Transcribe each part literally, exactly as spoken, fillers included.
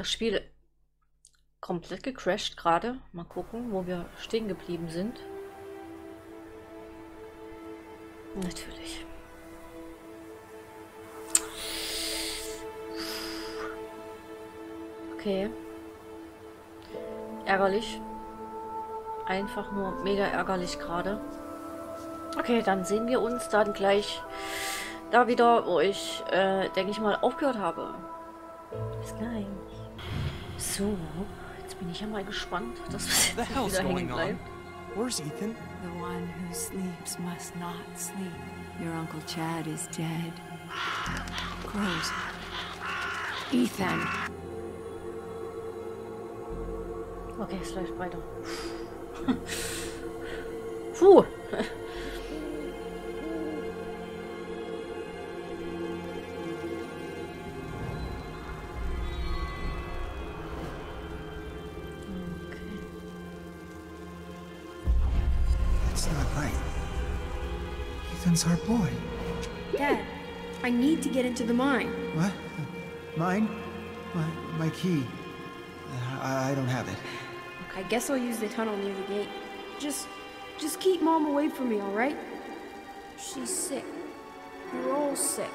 das Spiel komplett gecrashed gerade. Mal gucken, wo wir stehen geblieben sind. Natürlich. Okay. Ärgerlich. Einfach nur mega ärgerlich gerade. Okay, dann sehen wir uns dann gleich da wieder, wo ich, äh, denke ich mal, aufgehört habe. Bis gleich. So, jetzt bin ich ja mal gespannt, dass was jetzt wieder hängen bleibt. Where's Ethan? The one who sleeps must not sleep. Your Uncle Chad is dead. Crows. Ethan. Okay, es läuft weiter. Puh. It's not right. Ethan's our boy. Dad, I need to get into the mine. What? Mine? My, my key. I, I don't have it. I guess I'll use the tunnel near the gate. Just, just keep Mom away from me, all right? She's sick. We're all sick.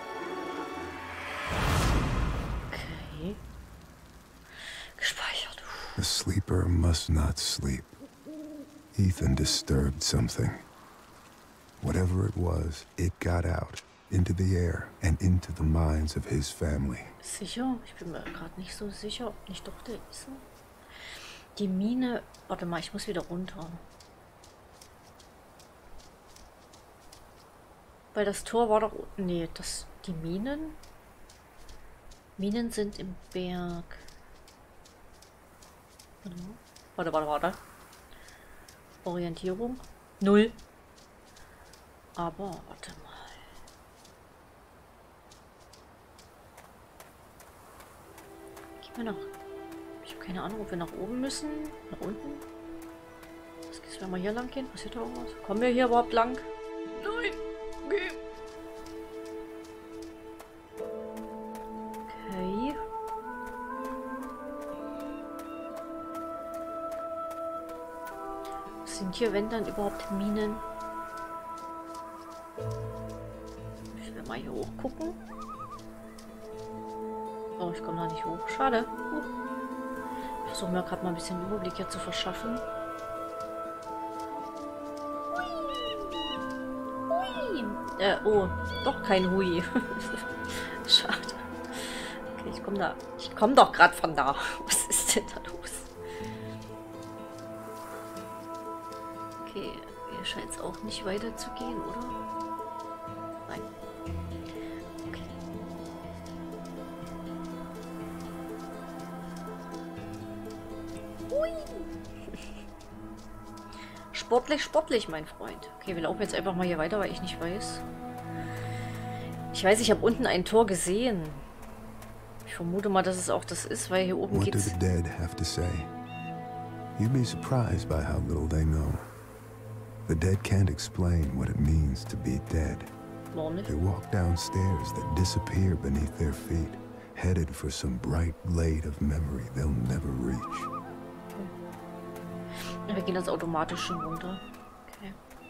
Okay. Gespeichert. The sleeper must not sleep. Ethan disturbed something. Whatever it was, it got out, into the air, and into the minds of his family. Sicher? Ich bin mir gerade nicht so sicher, ob nicht doch der ist. Die Mine... Warte mal, ich muss wieder runter. Weil das Tor war doch... Nee, das... Die Minen... Minen sind im Berg. Warte mal. Warte, warte, warte. Orientierung. Null. Aber, warte mal. Gib mir noch... Ich habe keine Ahnung, ob wir nach oben müssen. Nach unten. Was ist, wenn wir hier lang gehen? Passiert da irgendwas? Kommen wir hier überhaupt lang? Nein! Okay. Okay. Was sind hier, wenn dann überhaupt Minen? Ich will mal hier hoch gucken. Oh, ich komme da nicht hoch. Schade. Uh. Ich versuche mir gerade mal ein bisschen Überblick hier zu verschaffen. Hui. Äh, oh, doch kein Hui. Schade. Okay, ich komme da. Ich komme doch gerade von da. Was ist denn da los? Okay, hier scheint es auch nicht weiterzugehen, oder? Nein. Okay. Hui. Sportlich, sportlich, mein Freund. Okay, wir laufen jetzt einfach mal hier weiter, weil ich nicht weiß. Ich weiß, ich habe unten ein Tor gesehen. Ich vermute mal, dass es auch das ist, weil hier oben What do geht's... the dead have to say? You'd be surprised by how little they know. The dead can't explain what it means to be dead. Warum nicht? They walk down stairs that disappear beneath their feet, headed for some bright glade of memory they'll never reach. Wir gehen jetzt automatisch schon runter. Okay.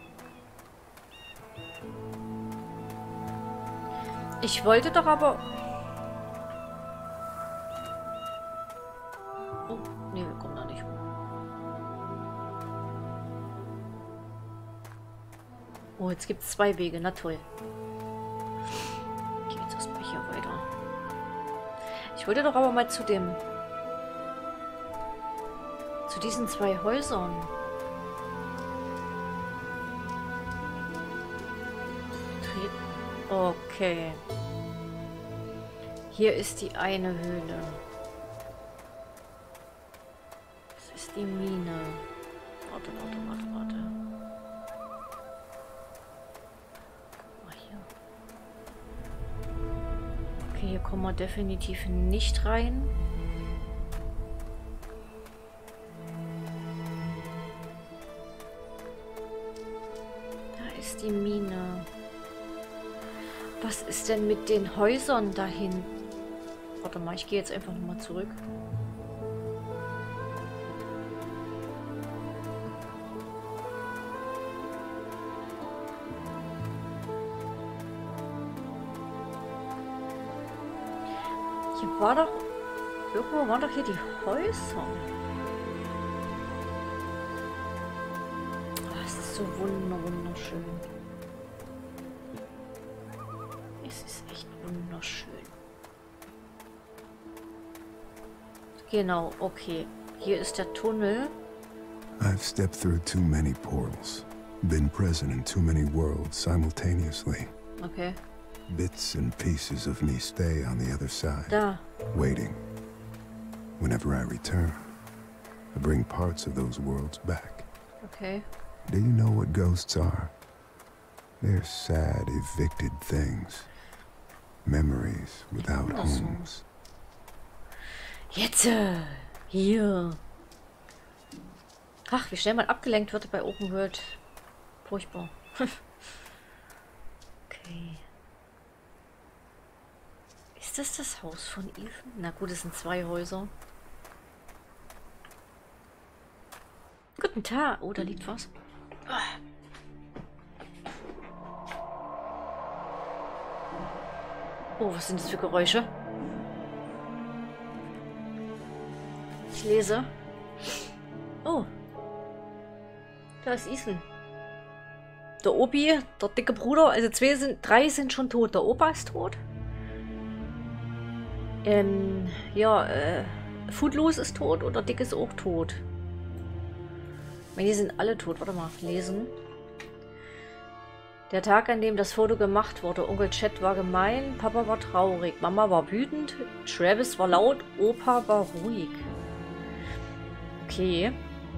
Ich wollte doch aber... Oh, nee, wir kommen da nicht hoch. Oh, jetzt gibt es zwei Wege. Na toll. Okay, jetzt erstmal hier weiter. Ich wollte doch aber mal zu dem... Zu diesen zwei Häusern. Okay. Hier ist die eine Höhle. Das ist die Mine. Warte, warte, warte, warte. Guck mal hier. Okay, hier kommen wir definitiv nicht rein. Die Mine. Was ist denn mit den Häusern dahin? Warte mal, ich gehe jetzt einfach nochmal zurück. Hier war doch... Irgendwo waren doch hier die Häuser. Oh, es ist so wunder wunderschön. Es ist echt wunderschön. Genau, okay. Hier ist der Tunnel. I've stepped through too many portals. Been present in too many worlds simultaneously. Okay. Bits and pieces of me stay on the other side. Da. Waiting. Whenever I return, I bring parts of those worlds back. Okay. Do you know what ghosts are? They're sad, evicted things. Memories without homes. Jetzt! äh, Hier! Ach, wie schnell man abgelenkt wird bei Open World. Furchtbar. Okay. Ist das das Haus von Ethan? Na gut, es sind zwei Häuser. Guten Tag. Oh, da liegt was. Oh, was sind das für Geräusche? Ich lese. Oh. Da ist Ethan. Der Obi, der dicke Bruder, also zwei sind, drei sind schon tot. Der Opa ist tot. Ähm, ja, äh, Footloose ist tot und der Dick ist auch tot. Ich meine, die sind alle tot. Warte mal, lesen. Der Tag, an dem das Foto gemacht wurde. Onkel Chet war gemein, Papa war traurig, Mama war wütend, Travis war laut, Opa war ruhig. Okay.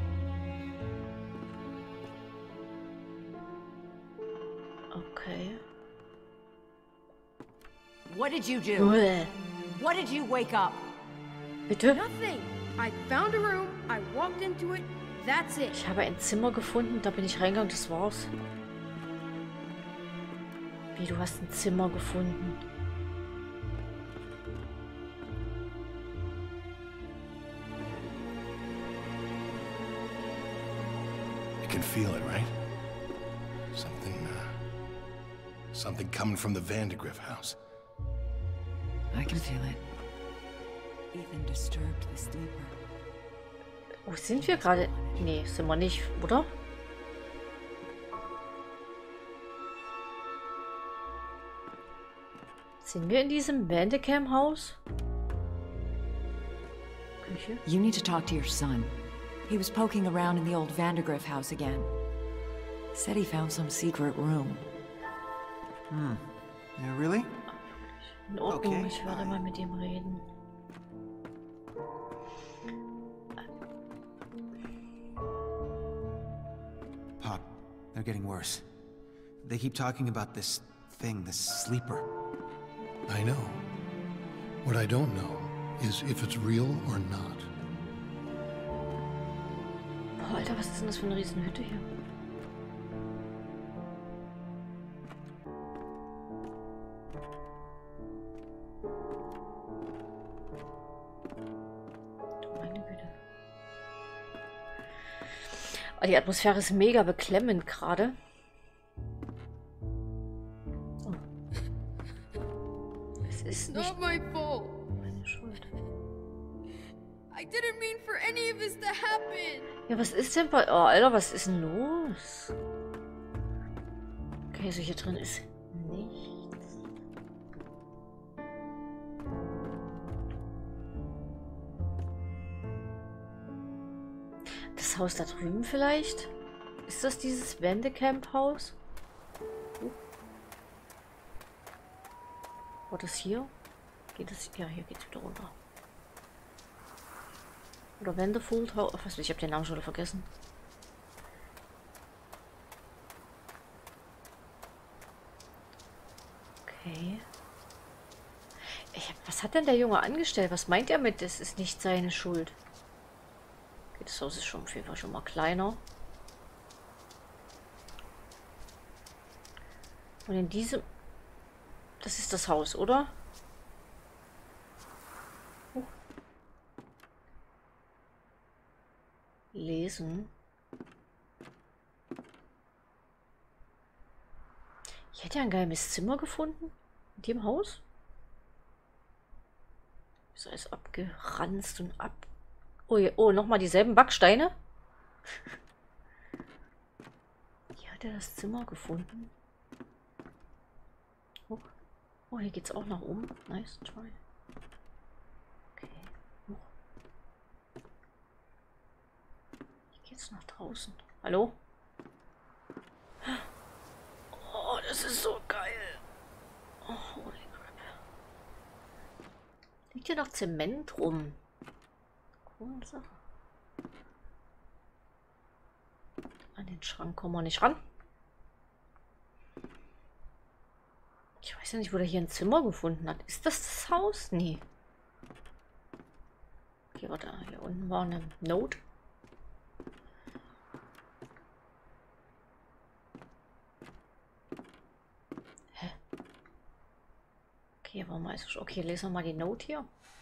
Okay. What did you do? Uäh. What did you wake up? Bitte? Nothing. I found a room, I walked into it, that's it. Ich habe ein Zimmer gefunden, da bin ich reingegangen, das war's. Wie, du hast ein Zimmer gefunden? You can feel it, right? Something, uh, something coming from the Vandergriff house. I can feel it. Ethan disturbed the sleeper. Wo sind wir gerade? Nee, sind wir nicht, oder? Sind wir in diesem Bandicam-Haus? Küche? You need to talk to your son. He was poking around in the old Vandergriff house again. Said he found some secret room. Hmm. Yeah, really? In Ordnung, Okay. ich werde mal mit ihm reden. Pop, they're getting worse. They keep talking about this thing, this sleeper. I know. What I don't know is if it's real or not. Oh, Alter, was ist denn das für eine Riesenhütte hier? Meine Güte. Oh, die Atmosphäre ist mega beklemmend gerade. Oh. Es ist nicht Not my fault. meine Schuld. I didn't mean for any of this to happen. Ja, was ist denn bei... Oh, Alter, was ist denn los? Okay, so hier drin ist nichts. Das Haus da drüben vielleicht? Ist das dieses Wendecamp-Haus? Uh. War das hier? Geht es... Ja, hier geht's wieder runter. Oder Wendefold House. Was weiß ich, ich habe den Namen schon wieder vergessen. Okay. Ich hab, was hat denn der Junge angestellt? Was meint er mit, das ist nicht seine Schuld? Okay, das Haus ist schon auf jeden Fall schon mal kleiner. Und in diesem... Das ist das Haus, oder? lesen. Ich hätte ja ein geheimes Zimmer gefunden. In dem Haus. Ist alles abgeranzt und ab... Oh, ja, oh nochmal dieselben Backsteine. Hier hat er das Zimmer gefunden. Oh, oh hier geht's auch nach oben. Nice try. Okay. Oh. Hier geht's nach draußen. Hallo? Oh, das ist so geil. Oh, holy crap. Liegt hier noch Zement rum? Coole Sache. An den Schrank kommen wir nicht ran. Ich weiß ja nicht, wo der hier ein Zimmer gefunden hat. Ist das das Haus? Nee. Okay, warte. Hier unten war eine Note. Hä? Okay, warum ist es? Okay, lesen wir mal die Note hier.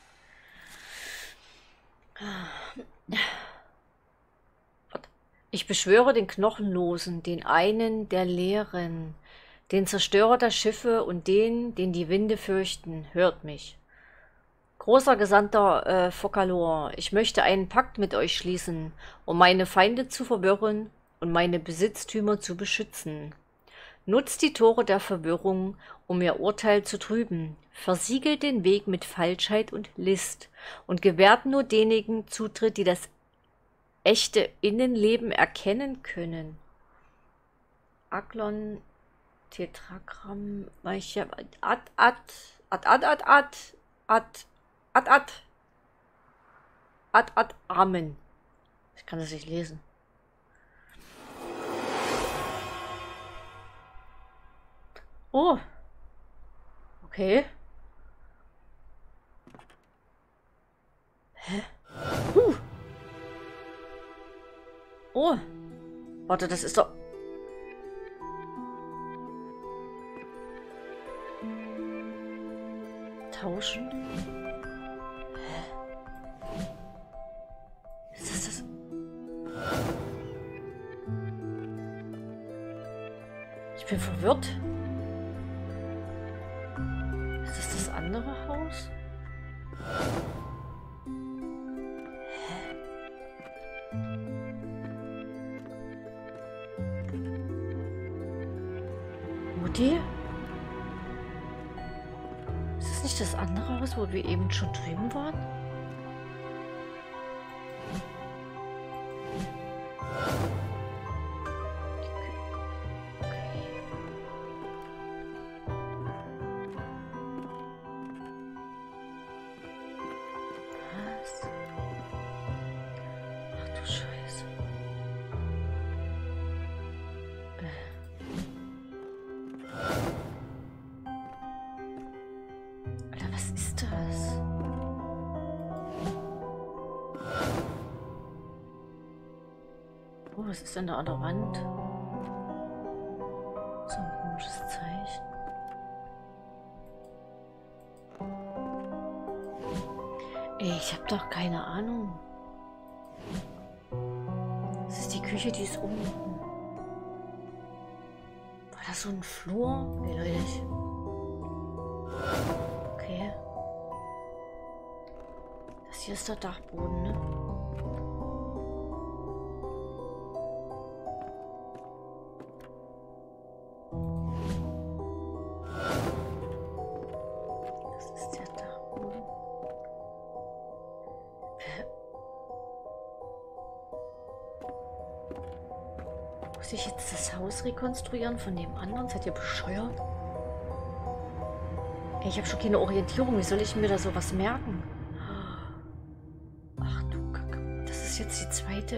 Ich beschwöre den Knochenlosen, den einen der Leeren, den Zerstörer der Schiffe und den, den die Winde fürchten, hört mich. Großer Gesandter äh, Focalor, ich möchte einen Pakt mit euch schließen, um meine Feinde zu verwirren und meine Besitztümer zu beschützen. Nutzt die Tore der Verwirrung, um ihr Urteil zu trüben. Versiegelt den Weg mit Falschheit und List und gewährt nur denjenigen Zutritt, die das echte Innenleben erkennen können. Aklon, Tetragramm, Weiche, Ad, Ad, Ad, Ad, Ad, Ad, Ad, Ad, Ad, Ad, Ad, Amen. Ich kann das nicht lesen. Oh. Okay. Hä? Huh. Oh. Warte, das ist doch... Tauschen? Hä? Ist das das... Ich bin verwirrt. Ist das das andere Haus? Hä? Mutti? Ist das nicht das andere Haus, wo wir eben schon drüben waren? Was ist denn da an der Wand? So ein komisches Zeichen. Ey, ich habe doch keine Ahnung. Das ist die Küche, die ist unten. War das so ein Flur? Nee, Leute. Okay. Das hier ist der Dachboden, ne? Muss ich jetzt das Haus rekonstruieren von dem anderen? Seid ihr bescheuert? Ey, ich habe schon keine Orientierung. Wie soll ich mir da sowas merken? Ach du Kacke. Das ist jetzt die zweite...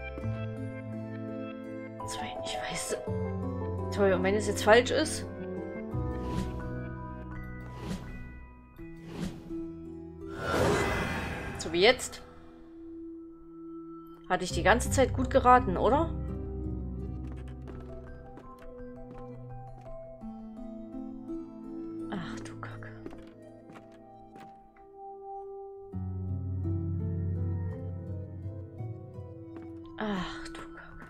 Zwei... Ich weiß... Toll, und wenn es jetzt falsch ist... So wie jetzt. Hatte ich die ganze Zeit gut geraten, oder? Ach du Kacke. Ach du Kacke.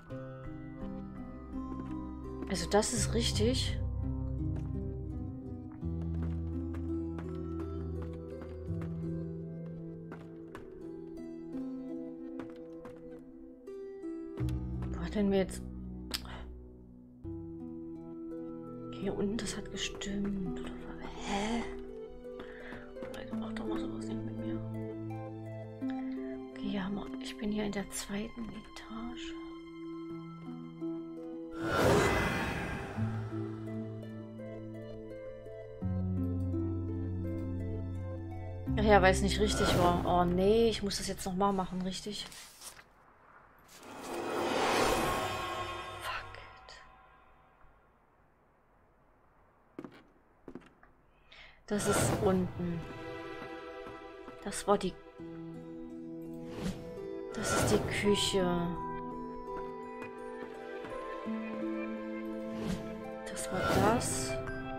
Also das ist richtig. Wo hat denn wir jetzt... Hier unten, das hat gestimmt. Oder... Hä? Mach doch mal sowas nicht mit mir. Okay, hier haben wir... Ich bin hier in der zweiten Etage. Ach ja, weil es nicht richtig war. Oh nee, ich muss das jetzt nochmal machen, richtig? Fuck it. Das ist unten. Das war die... Das ist die Küche. Das war das.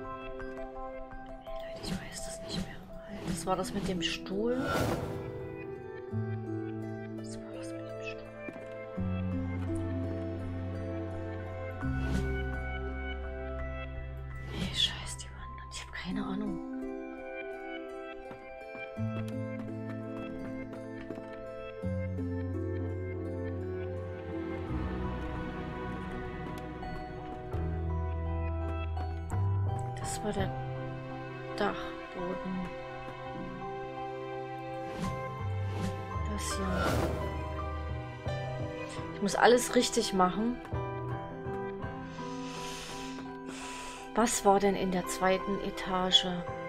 Hey Leute, ich weiß das nicht mehr. Das war das mit dem Stuhl. Das war das mit dem Stuhl. Hey, scheiß die Wand. Ich habe keine Ahnung. Das war der Dachboden. Das hier. Ich muss alles richtig machen. Was war denn in der zweiten Etage?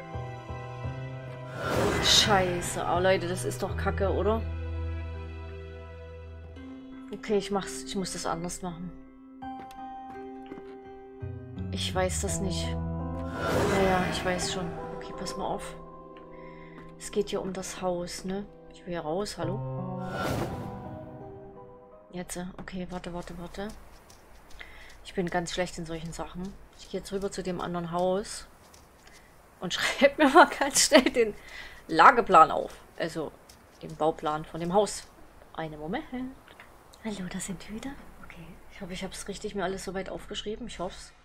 Scheiße. Oh Leute, das ist doch Kacke, oder? Okay, ich mach's. Ich muss das anders machen. Ich weiß das nicht. Naja, ich weiß schon. Okay, pass mal auf. Es geht hier um das Haus, ne? Ich will hier raus, hallo? Jetzt, okay, warte, warte, warte. Ich bin ganz schlecht in solchen Sachen. Ich gehe jetzt rüber zu dem anderen Haus und schreibe mir mal ganz schnell den Lageplan auf. Also den Bauplan von dem Haus. Einen Moment. Hallo, da sind wir wieder. Okay, ich hoffe, ich habe es richtig mir alles soweit aufgeschrieben. Ich hoffe es.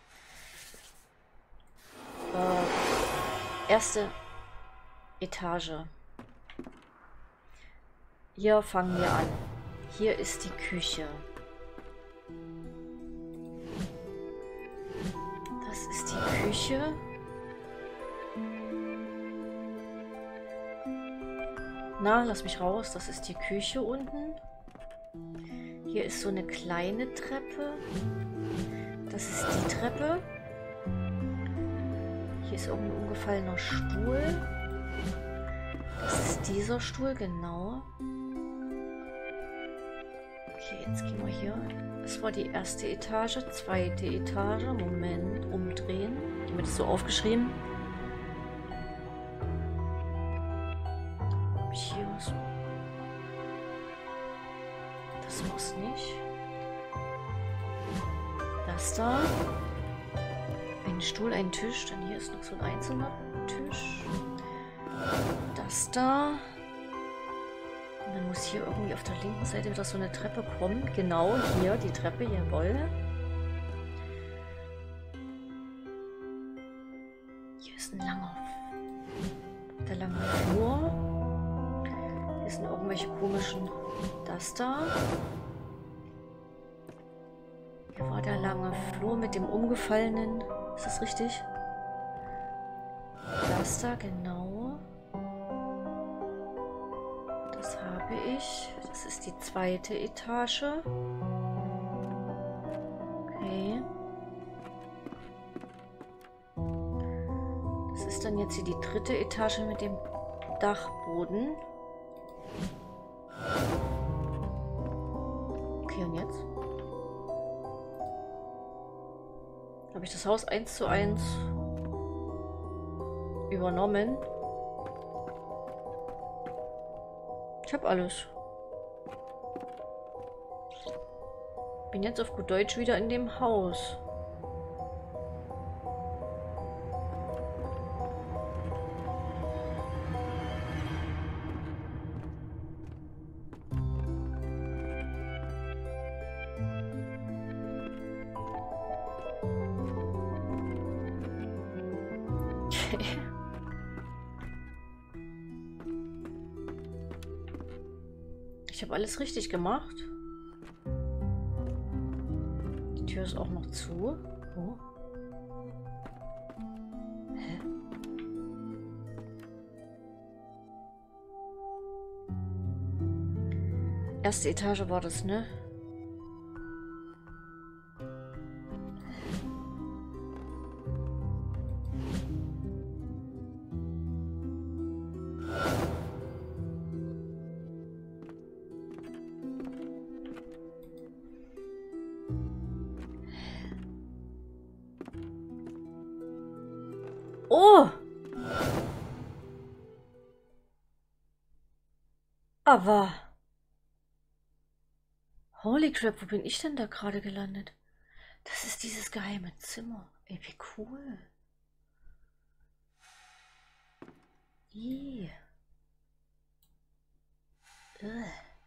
Äh, erste Etage. Hier fangen wir an. Hier ist die Küche. Das ist die Küche. Na, lass mich raus. Das ist die Küche unten. Hier ist so eine kleine Treppe. Das ist die Treppe. Hier ist irgendein umgefallener Stuhl. Das ist dieser Stuhl, genau. Okay, jetzt gehen wir hier. Das war die erste Etage, zweite Etage. Moment, umdrehen. Ich habe mir das so aufgeschrieben. Hab ich hier was? Das war's nicht. Das da. Ein Stuhl, ein Tisch. Dann hier ist noch so ein einzelner Tisch. Das da. Und dann muss hier irgendwie auf der linken Seite wieder so eine Treppe kommen. Genau, hier die Treppe, jawohl. Hier ist ein langer, der lange Flur. Hier sind irgendwelche komischen, das da. Hier war der lange Flur mit dem umgefallenen, ist das richtig? Das da, genau. Das habe ich. Das ist die zweite Etage. Okay. Das ist dann jetzt hier die dritte Etage mit dem Dachboden. Okay, und jetzt? Habe ich das Haus eins zu eins übernommen? Ich habe alles. Bin jetzt auf gut Deutsch wieder in dem Haus. Okay. Ich habe alles richtig gemacht. Die Tür ist auch noch zu. Oh. Hä? Erste Etage war das, ne? Oh! Aber... Holy crap, wo bin ich denn da gerade gelandet? Das ist dieses geheime Zimmer. Ey, wie cool. Ih. Ugh.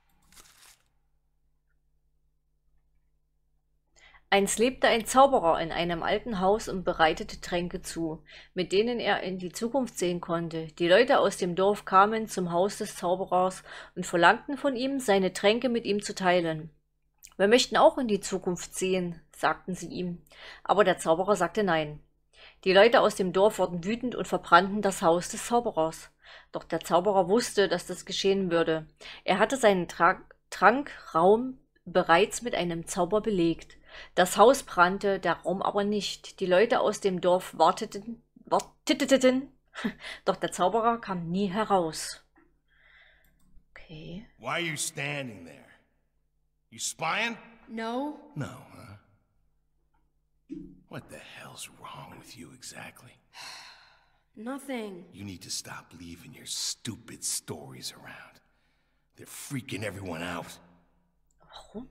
Einst lebte ein Zauberer in einem alten Haus und bereitete Tränke zu, mit denen er in die Zukunft sehen konnte. Die Leute aus dem Dorf kamen zum Haus des Zauberers und verlangten von ihm, seine Tränke mit ihm zu teilen. Wir möchten auch in die Zukunft sehen, sagten sie ihm, aber der Zauberer sagte nein. Die Leute aus dem Dorf wurden wütend und verbrannten das Haus des Zauberers. Doch der Zauberer wusste, dass das geschehen würde. Er hatte seinen Tra- Trankraum bereits mit einem Zauber belegt. Das Haus brannte, der Raum aber nicht. Die Leute aus dem Dorf warteten, warteten, doch der Zauberer kam nie heraus. Okay. Why are you standing there? You spying? No. No, huh? What the hell's wrong with you exactly? Nothing. You need to stop leaving your stupid stories around. They're freaking everyone out. Warum?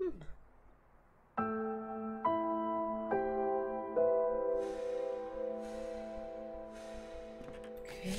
Okay.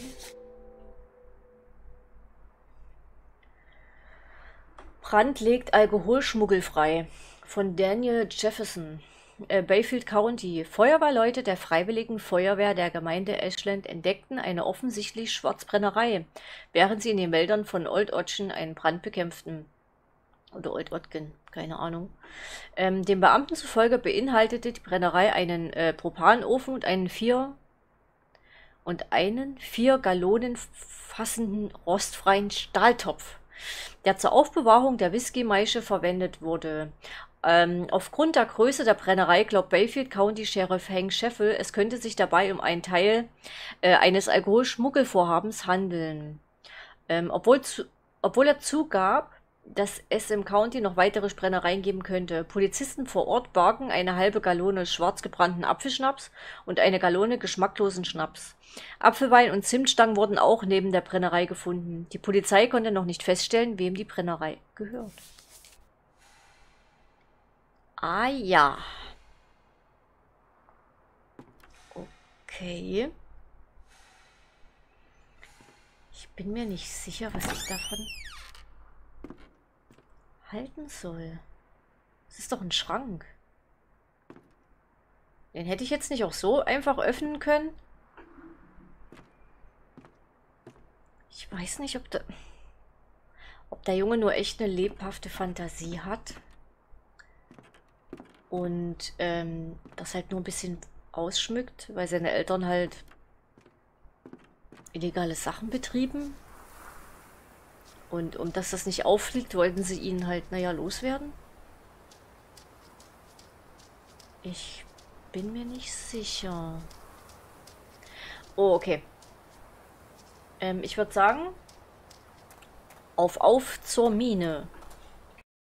Brand legt Alkoholschmuggel frei. Von Daniel Jefferson. Äh, Bayfield County. Feuerwehrleute der Freiwilligen Feuerwehr der Gemeinde Ashland entdeckten eine offensichtlich Schwarzbrennerei, während sie in den Wäldern von Old Ogden einen Brand bekämpften. Oder Old Ogden, keine Ahnung. Ähm, den Beamten zufolge beinhaltete die Brennerei einen äh, Propanofen und einen vier und einen vier Gallonen fassenden rostfreien Stahltopf, der zur Aufbewahrung der Whisky-Maische verwendet wurde. Ähm, aufgrund der Größe der Brennerei glaubt Bayfield County Sheriff Hank Scheffel, es könnte sich dabei um einen Teil äh, eines Alkoholschmuggelvorhabens handeln. Ähm, obwohl, zu, obwohl er zugab, dass es im County noch weitere Brennereien geben könnte. Polizisten vor Ort bargen eine halbe Gallone schwarz gebrannten Apfelschnaps und eine Gallone geschmacklosen Schnaps. Apfelwein und Zimtstangen wurden auch neben der Brennerei gefunden. Die Polizei konnte noch nicht feststellen, wem die Brennerei gehört. Ah ja. Okay. Ich bin mir nicht sicher, was ich davon halten soll. Das ist doch ein Schrank. Den hätte ich jetzt nicht auch so einfach öffnen können. Ich weiß nicht, ob der, ob der Junge nur echt eine lebhafte Fantasie hat. Und ähm, das halt nur ein bisschen ausschmückt, weil seine Eltern halt illegale Sachen betrieben. Und um dass das nicht auffliegt, wollten sie ihn halt, naja, loswerden. Ich bin mir nicht sicher. Oh, okay. Ähm, ich würde sagen, auf, auf zur Mine.